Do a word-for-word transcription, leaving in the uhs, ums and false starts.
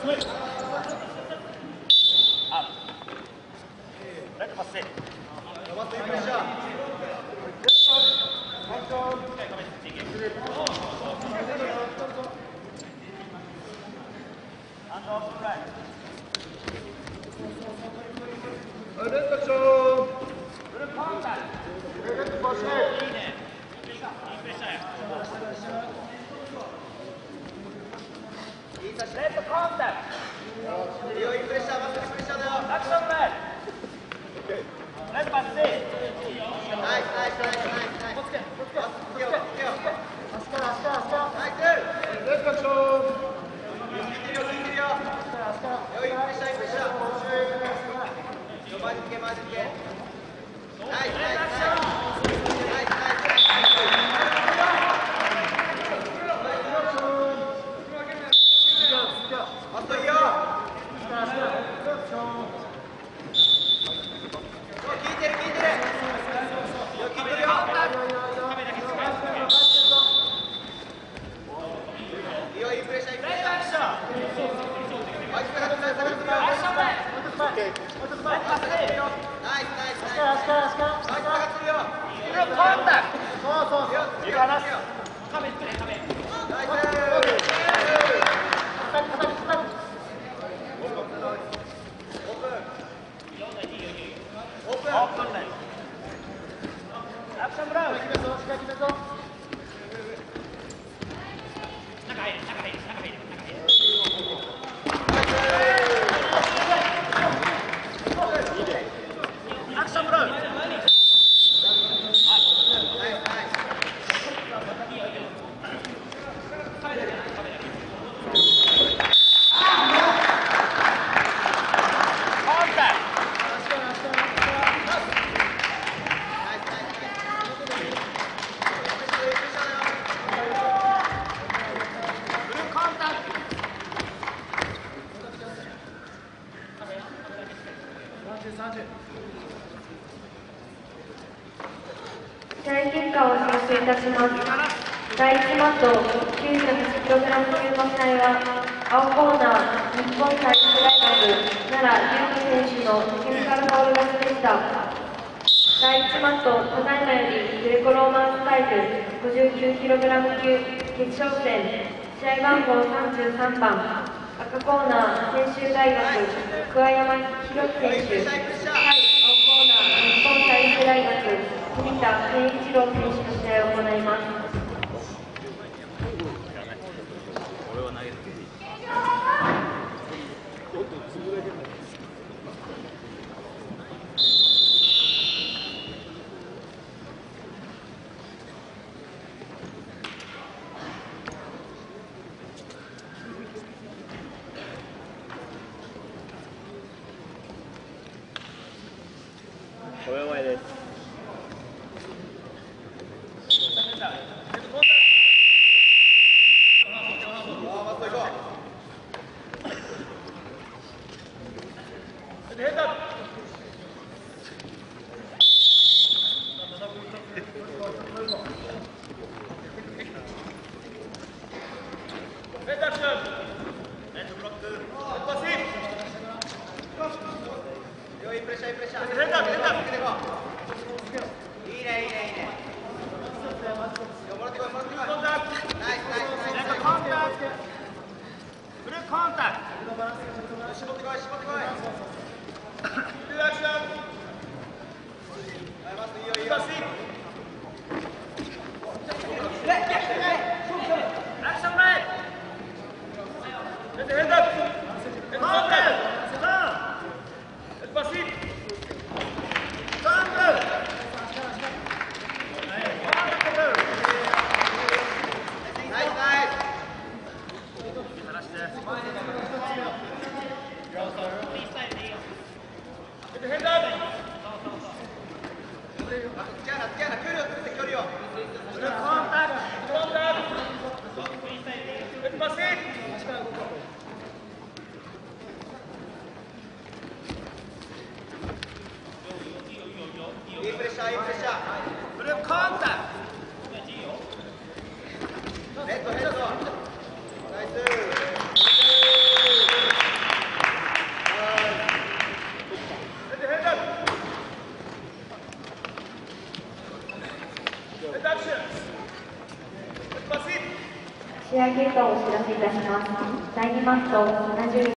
試合結果を表示いたします。だいいちマット きゅうじゅうはちキログラム 級の試合は、青コーナー、日本体育大学、奈良祐希選手のテクニカルファウル勝ちでした。だいいちマット、ただいまよりグレコローマンスタイル ごじゅうきゅうキログラム 級決勝戦、試合番号さんじゅうさんばん、赤コーナー、専修大学、桑山博樹選手、対青コーナー、日本体育大学、富田健一郎選手の試合を行います。 ごびょうまえです。 試合結果をお知らせいたします。だいにマットななじゅう